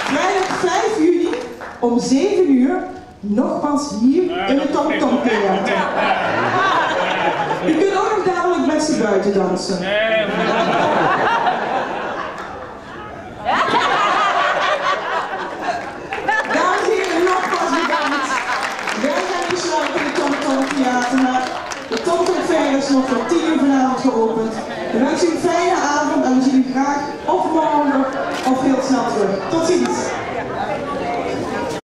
Vrijdag 5 juni om 7 uur nogmaals hier in de Tom Tom Theater. Je kunt ook nog dadelijk met z'n buiten dansen. Dames en heren, nogmaals bedankt. Wij zijn gesloten in de Tom Tom Theater, maar de Tom Tom Fair is nog tot 10 uur vanavond geopend. We wensen u een fijne avond en we zien u graag of morgen of heel snel terug. Tot ziens!